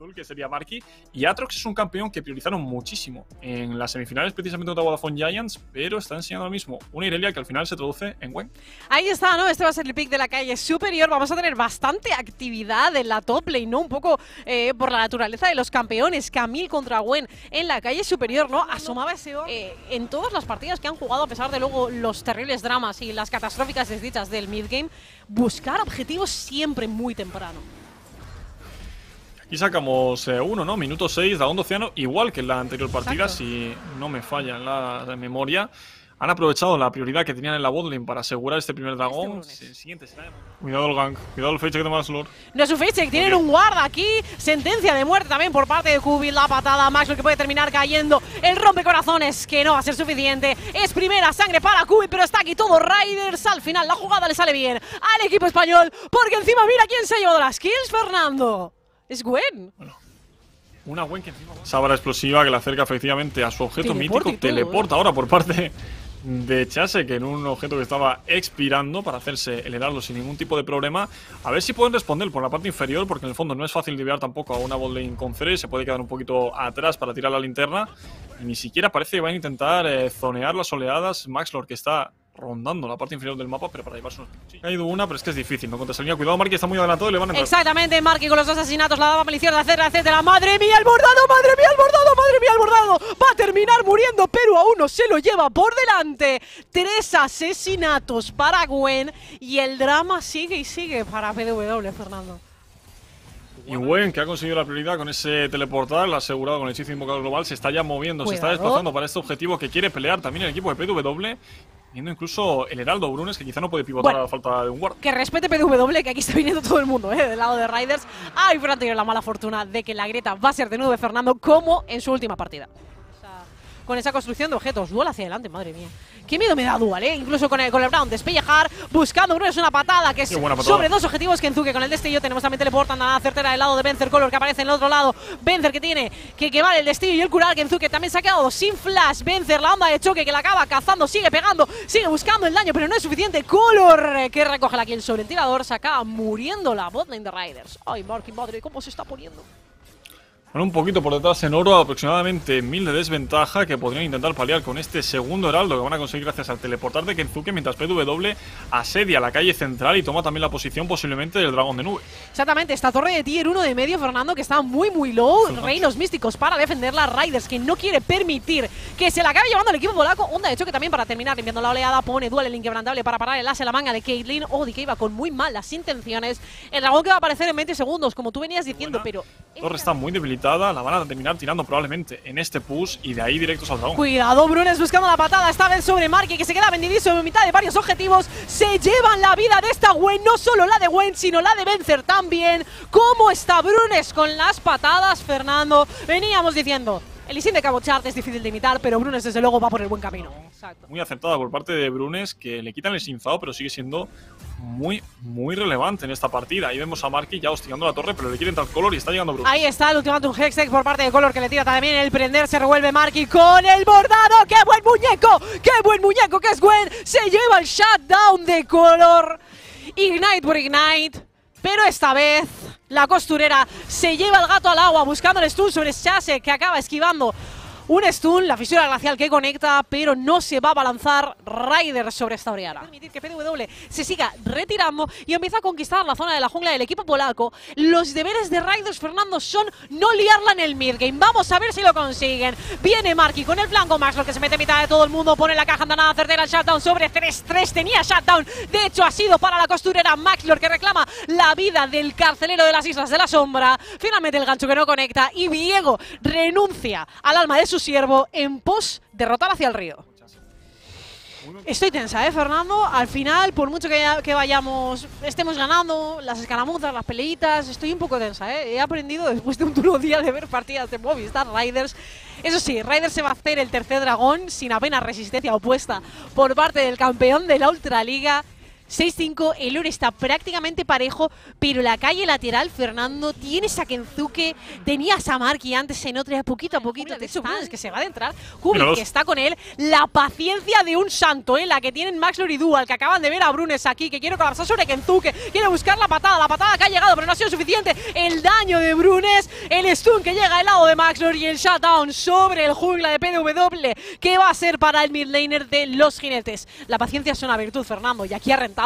azul, que sería Marky. Y Aatrox es un campeón que priorizaron muchísimo en las semifinales, precisamente contra Vodafone Giants, pero está enseñando ahora mismo una Irelia que al final se traduce en Gwen. Ahí está, ¿no? Este va a ser el pick de la calle superior. Vamos a tener bastante actividad en la top lane, ¿no? Un poco por la naturaleza de los campeones. Camille contra Gwen en la calle superior, ¿no? Asomaba ese en todas las partidas que han jugado, a pesar de luego los terribles dramas y las catastróficas desdichas del midgame, buscar objetivos siempre muy temprano. Aquí sacamos uno, ¿no? Minuto 6, Dragón de Océano, igual que en la anterior partida, Exacto. si no me falla en la memoria. Han aprovechado la prioridad que tenían en la botlane para asegurar este primer dragón. El siguiente será... Cuidado el gank, cuidado el fetch que te más Lord. No es un fetch, tienen un guard aquí. Sentencia de muerte también por parte de Kubi. La patada a Maxwell que puede terminar cayendo. El rompecorazones que no va a ser suficiente. Es primera sangre para Kubi, pero está aquí todo Riders. Al final la jugada le sale bien al equipo español, porque encima mira quién se ha llevado las kills, Fernando. Es Gwen. Bueno, una Gwen que encima... Sabra explosiva que le acerca efectivamente a su objeto Teleporte mítico. y todo, Teleporta ahora por parte de Chase, que en un objeto que estaba expirando para hacerse el heraldo sin ningún tipo de problema. A ver si pueden responder por la parte inferior, porque en el fondo no es fácil divear tampoco a una botlane con Cere. Se puede quedar un poquito atrás para tirar la linterna. Y ni siquiera parece que van a intentar zonear las oleadas. Maxlord, que está rondando la parte inferior del mapa, pero para llevarse unos picochillos. Ha ido una, pero es que es difícil, no contra esa línea. Cuidado, Marky está muy adelantado y le van a entrar. Exactamente, Marky con los dos asesinatos, la daba maliciona, etcétera. ¡Madre mía, el bordado! ¡Madre mía, el bordado! ¡Madre mía, el bordado! Va a terminar muriendo, pero a uno se lo lleva por delante. 3 asesinatos para Gwen y el drama sigue y sigue para PW, Fernando. Y Gwen, que ha conseguido la prioridad con ese teleportal, asegurado con el hechizo invocador global, se está ya moviendo, se está Cuidado. desplazando para este objetivo que quiere pelear también el equipo de PW, viendo incluso el heraldo Brunes, que quizá no puede pivotar Bueno, a la falta de un guard. Que respete PW, que aquí está viniendo todo el mundo, del lado de Riders. Ay, Fran tiene la mala fortuna de que la grieta va a ser de nuevo de Fernando, como en su última partida. Con esa construcción de objetos. Dual hacia adelante, madre mía. Qué miedo me da Dual, Incluso con el Brown. Despellejar, buscando Bruno. Es una patada que es sobre 2 objetivos. Kenzuke con el destello. Tenemos también teleportan a la certera del lado de Vencer Color, que aparece en el otro lado. Vencer que tiene que vale el destello y el curar. Kenzuke también se ha quedado sin flash. Vencer, la onda de choque que la acaba cazando. Sigue pegando, sigue buscando el daño, pero no es suficiente. Color que recoge la kill sobre el tirador. Se acaba muriendo la botlane de Riders. Ay, Marky, madre, ¿cómo se está poniendo? Bueno, un poquito por detrás en oro, aproximadamente 1000 de desventaja que podrían intentar paliar con este segundo heraldo que van a conseguir gracias al teleportar de Kenzuke, mientras PW asedia la calle central y toma también la posición posiblemente del dragón de nube. Exactamente, esta torre de tier 1 de medio, Fernando, que está muy low. Reinos místicos para defender las Riders, que no quiere permitir que se la acabe llevando el equipo polaco. Onda de choque también para terminar limpiando la oleada. Pone Dual el inquebrantable para parar el as en la manga de Caitlyn. DK iba con muy malas intenciones. El dragón que va a aparecer en 20 segundos, como tú venías diciendo, pero... La torre está muy debilitada, la van a terminar tirando probablemente en este push y de ahí directos al dragón. Cuidado, Brunes buscando la patada, esta vez sobre Marky, que se queda vendidísimo en mitad de varios objetivos. Se llevan la vida de esta Gwen, no solo la de Gwen, sino la de Vencer también. ¿Cómo está Brunes con las patadas, Fernando? Veníamos diciendo, el Isin de Cabo Chart es difícil de imitar, pero Brunes desde luego va por el buen camino. Exacto. Muy acertada por parte de Brunes, que le quitan el sinzado, pero sigue siendo muy relevante en esta partida. Ahí vemos a Marky ya hostigando la torre, pero le quiere entrar Color y está llegando Brunes. Ahí está el ultimátum Hextech por parte de Color, que le tira también el prender. Se revuelve Marky con el bordado. ¡Qué buen muñeco! ¡Qué buen muñeco que es Gwen! Se lleva el shutdown de Color. Ignite por Ignite. Pero esta vez la costurera se lleva el gato al agua buscando el stun sobre Chase, que acaba esquivando un stun, la fisura glacial que conecta, pero no se va a balanzar Riders sobre esta Oriana. Permitir que PW se siga retirando y empieza a conquistar la zona de la jungla del equipo polaco. Los deberes de Riders, Fernando, son no liarla en el midgame. Vamos a ver si lo consiguen. Viene Marky con el flanco Maxwell, que se mete en mitad de todo el mundo, pone la caja andanada certera, el shutdown sobre 3-3, tenía shutdown. De hecho, ha sido para la costurera Maxwell, que reclama la vida del carcelero de las Islas de la Sombra. Finalmente el gancho que no conecta y Viego renuncia al alma de su siervo en pos derrotar hacia el río. Estoy tensa, Fernando. Al final, por mucho que estemos ganando las escaramuzas, las peleitas, estoy un poco tensa, He aprendido después de un duro día de ver partidas de Movistar Riders. Eso sí, Riders se va a hacer el tercer dragón sin apenas resistencia opuesta por parte del campeón de la Ultraliga. 6-5, el oro está prácticamente parejo, pero la calle lateral, Fernando, tienes a Kenzuke, tenías a Marky antes en otra, poquito a poquito, de hecho, es que se va a adentrar, Kubik, que está con él, la paciencia de un santo, la que tienen Maxlor y Dual, que acaban de ver a Brunes aquí, que quiere colapsar sobre Kenzuke, quiere buscar la patada que ha llegado, pero no ha sido suficiente, el daño de Brunes, el stun que llega al lado de Maxlor y el shutdown sobre el jungla de PDW, que va a ser para el mid laner de los jinetes. La paciencia es una virtud, Fernando, y aquí ha rentado.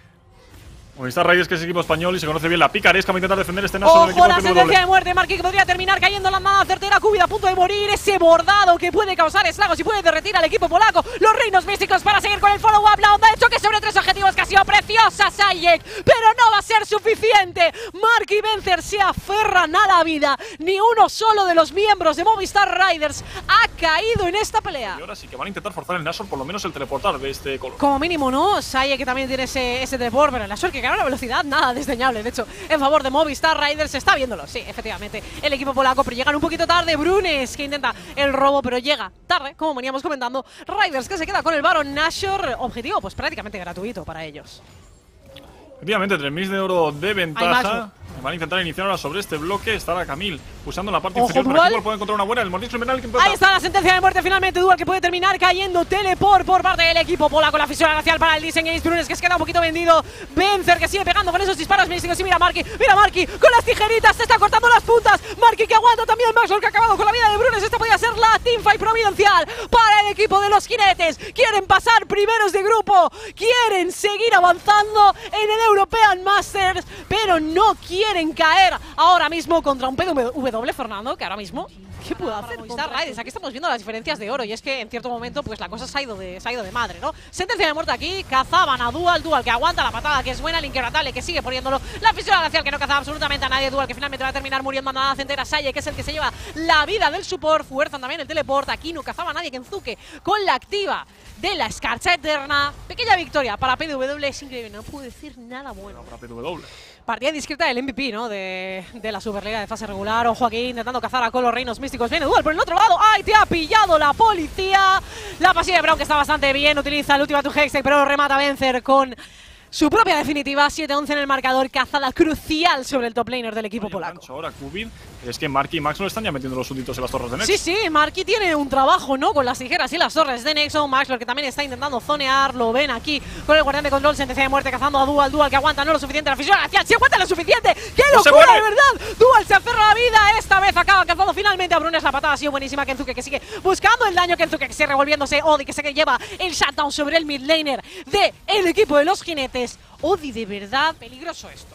Movistar Raiders, que es equipo español y se conoce bien la picaresca para intentar defender este Nashor del equipo ¡Ojo, la PW. sentencia de muerte! Marky, que podría terminar cayendo la nada certera. Kubik a punto de morir. Ese bordado que puede causar estragos y puede derretir al equipo polaco. Los reinos místicos para seguir con el follow-up. La onda de choque sobre 3 objetivos que ha sido preciosa, Sayek, pero no va a ser suficiente. Marky y Vencer se aferran a la vida. Ni uno solo de los miembros de Movistar Riders ha caído en esta pelea. Y ahora sí que van a intentar forzar el Nashor, por lo menos el teleportar de este color. Como mínimo, ¿no? Sayek, que también tiene ese teleport, pero el Nashor que gana la velocidad, nada desdeñable. De hecho, en favor de Movistar Riders, se está viéndolo. Sí, efectivamente, el equipo polaco, pero llegan un poquito tarde. Brunes, que intenta el robo, pero llega tarde, como veníamos comentando. Riders, que se queda con el Baron Nashor. Objetivo, pues prácticamente gratuito para ellos. Efectivamente, 3000 de oro de ventaja. Van a intentar iniciar ahora sobre este bloque. Estará Camille usando la parte inferior, pero aquí puede encontrar una buena. El mordisco invernal que empieza. Ahí está la sentencia de muerte finalmente. Dual, que puede terminar cayendo. Teleport por parte del equipo polaco. La fisión glacial para el diseño. Y Brunes, que se queda un poquito vendido. Vencer, que sigue pegando con esos disparos místicos. Y mira Marky con las tijeritas. Se está cortando las puntas. Marky, que aguanta también. Maxwell, que ha acabado con la vida de Brunes. Esta podría ser la teamfight providencial para el equipo de los jinetes. Quieren pasar primeros de grupo. Quieren seguir avanzando en el European Masters, pero no quieren caer ahora mismo contra un PDW, Fernando, que ahora mismo, ¿qué puede hacer Movistar Riders? Aquí estamos viendo las diferencias de oro, y es que en cierto momento pues la cosa se ha ido de madre, ¿no? Sentencia de muerte aquí, cazaban a Dual, que aguanta la patada, que es buena, el inquebrantable, que sigue poniéndolo, la fisión glacial, que no cazaba absolutamente a nadie, Dual, que finalmente va a terminar muriendo a nada centera, Saye, que es el que se lleva la vida del support, fuerzan también el teleport, aquí no cazaba a nadie, Kenzuke con la activa de la escarcha eterna. Pequeña victoria para PDW, es increíble, no puedo decir nada bueno. Para PDW. Partida discreta del MVP, ¿no? De la Superliga de fase regular. Ojo aquí intentando cazar a los reinos místicos. Viene Dual por el otro lado. ¡Ay, te ha pillado la policía! La pasiva de Braum, que está bastante bien. Utiliza el último Hextech, pero remata a Vencer con su propia definitiva. 7-11 en el marcador. Cazada crucial sobre el top laner del equipo polaco. Ahora Kubik. Es que Marky y Max no están ya metiendo los súbditos en las torres de Nexo. Sí, Marky tiene un trabajo, ¿no? Con las tijeras y las torres de Nexo. Maxlor, que también está intentando zonear. Lo ven aquí con el guardián de control. Sentencia de muerte cazando a Dual, que aguanta no lo suficiente. La fisión glacial, si aguanta lo suficiente. ¡Qué locura, de verdad! Dual se aferra a la vida. Esta vez acaba cazando finalmente a Brunes. La patada ha sido buenísima. Kenzuke, que sigue buscando el daño. Kenzuke, que sigue revolviéndose. Odi, que se lleva el shutdown sobre el mid laner del equipo de los jinetes. Odi, de verdad, peligroso esto.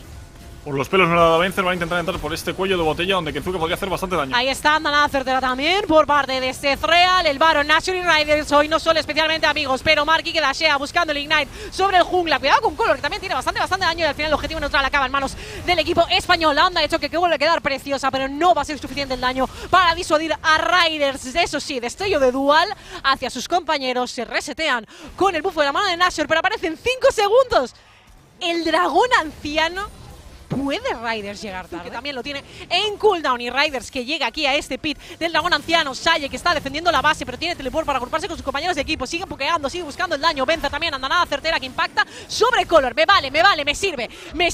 Por los pelos no le ha dado a Vencer, van a intentar entrar por este cuello de botella donde Kenzuke podría hacer bastante daño. Ahí está, nada certera también por parte de Real, el Baron, Nashor y Riders. Hoy no son especialmente amigos, pero Marky, que dashea buscando el Ignite sobre el jungla. Cuidado con Color, que también tiene bastante daño, y al final el objetivo neutral acaba en manos del equipo español. La onda de choque que vuelve a quedar preciosa, pero no va a ser suficiente el daño para disuadir a Riders. Eso sí, destello de Dual hacia sus compañeros. Se resetean con el bufo de la mano de Nashor, pero aparecen 5 segundos. El dragón anciano. ¿Puede Riders llegar tarde? Que también lo tiene en cooldown, y Riders, que llega aquí a este pit del dragón anciano. Saye, que está defendiendo la base, pero tiene teleport para agruparse con sus compañeros de equipo. Sigue pokeando, sigue buscando el daño. Venza también, anda nada certera, que impacta sobre Color. Me vale, me sirve.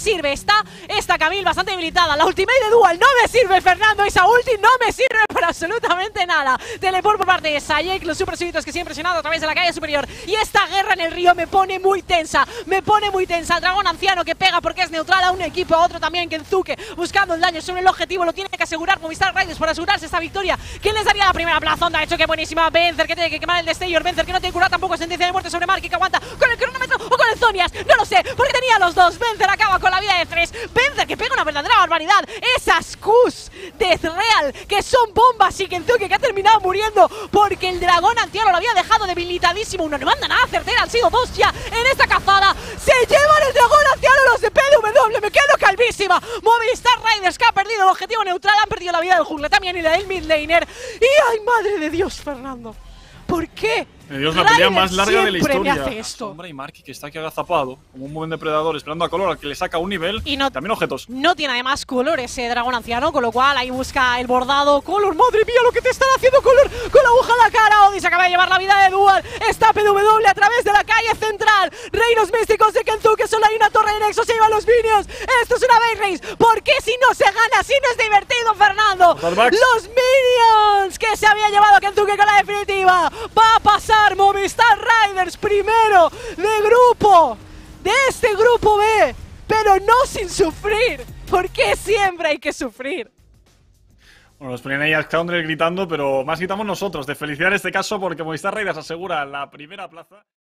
Está Camille bastante debilitada. La ultimate de Dual no me sirve, Fernando. Esa ulti no me sirve para absolutamente nada. Teleport por parte de Saye, los super súbitos que sigue presionado a través de la calle superior. Y esta guerra en el río me pone muy tensa. El dragón anciano que pega porque es neutral a un equipo, a otro también. Kenzuke buscando el daño sobre el objetivo, lo tiene que asegurar Movistar Riders para asegurarse esta victoria. ¿Quién les daría la primera plaza? Onda de choque buenísima. Vencer, que tiene que quemar el destello. Vencer, que no tiene que curar tampoco. Sentencia de muerte sobre Marky, que aguanta con el cronómetro o con el Zonias, no lo sé, porque tenía los dos. Vencer acaba con la vida de 3. Vencer, que pega una verdadera barbaridad. Esas Qs de Real, que son bombas, y Kenzuke, que ha terminado muriendo porque el dragón anciano lo había dejado debilitadísimo. No manda nada certera, han sido 2 ya en esta cazada. Se llevan el dragón anciano los de PDW, me quedo calvísima. Movistar Riders, que ha perdido el objetivo neutral, han perdido la vida del jungla también y la del mid laner. Y ay, madre de Dios, Fernando, ¿por qué? Dios, la pelea más larga de la historia. Hace esto. Sombra y Marky, que está aquí agazapado como un buen depredador, esperando a Color, al que le saca un nivel. Y también objetos. No tiene además Color ese dragón anciano, con lo cual ahí busca el bordado. Color, madre mía, lo que te están haciendo, Color, con la aguja en la cara. Odi se acaba de llevar la vida de Dual. Está PW a través de la calle central. Reinos místicos de Starbucks. ¡Los Minions! Que se había llevado a Kentucky con la definitiva. Va a pasar Movistar Riders primero de grupo. De este grupo B. Pero no sin sufrir. Porque siempre hay que sufrir. Bueno, nos ponían ahí a Scoundrel gritando, pero más gritamos nosotros, de felicidad en este caso, porque Movistar Raiders asegura la primera plaza.